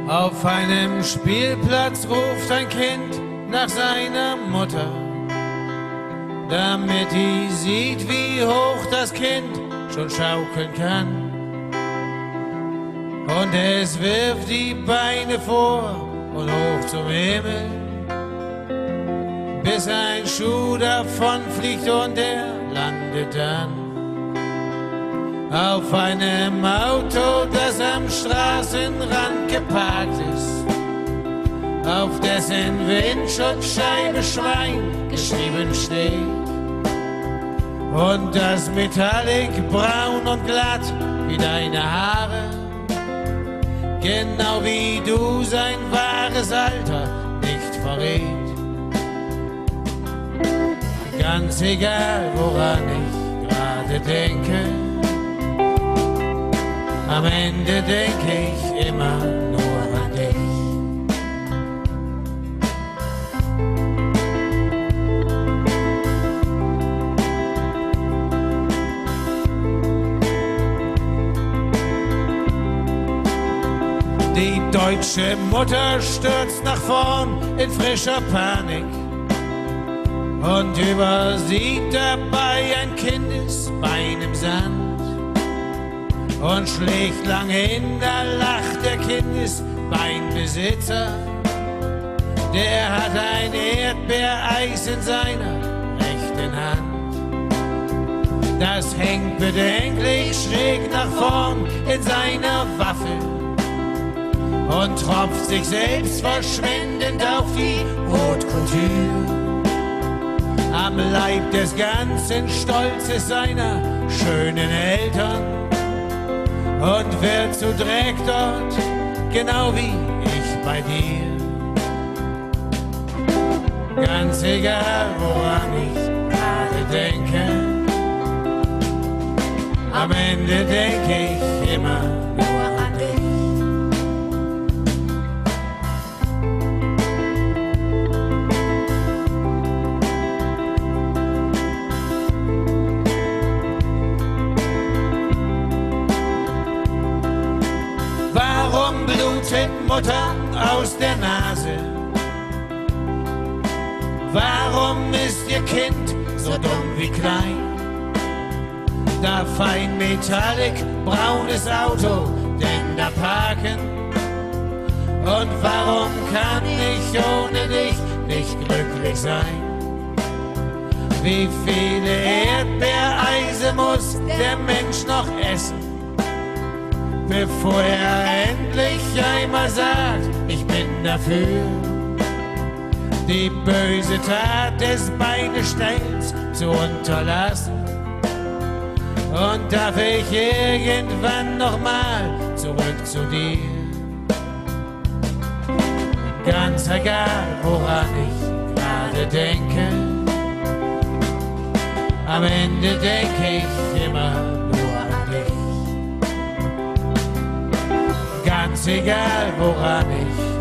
Auf einem Spielplatz ruft ein Kind nach seiner Mutter, damit die sieht, wie hoch das Kind schon schaukeln kann. Und es wirft die Beine vor und hoch zum Himmel, bis ein Schuh davon fliegt und er landet dann auf einem Auto, das am Straßenrand geparkt ist, auf dessen Windschutzscheibe Schwein geschrieben steht. Und das Metallic braun und glatt wie deine Haare, genau wie du sein wahres Alter nicht verrät. Ganz egal, woran ich gerade denke, am Ende denke ich immer nur an dich. Die deutsche Mutter stürzt nach vorn in frischer Panik und übersieht dabei ein Kindesbein im Sand und schlägt lang hin, da lacht der Kindesbeinbesitzer. Der hat ein Erdbeereis in seiner rechten Hand. Das hängt bedenklich schräg nach vorn in seiner Waffel und tropft sich selbst verschwendend auf die Haute Couture. Am Leib des ganzen Stolzes seiner schönen Eltern und wird zu Dreck dort, genau wie ich bei dir. Ganz egal, woran ich gerade denke, am Ende denke ich immer nur an dich. Warum blutet Mutter aus der Nase? Warum ist ihr Kind so dumm wie klein? Da fein Metallic, braunes Auto, denn da parken. Und warum kann ich ohne dich nicht glücklich sein? Wie viele Erdbeereise muss der Mensch noch essen, bevor er endlich einmal sagt, ich bin dafür, die böse Tat des Beinestellens zu unterlassen? Und darf ich irgendwann noch mal zurück zu dir? Ganz egal, woran ich gerade denke, am Ende denke ich immer nur an dich. Ganz egal, woran ich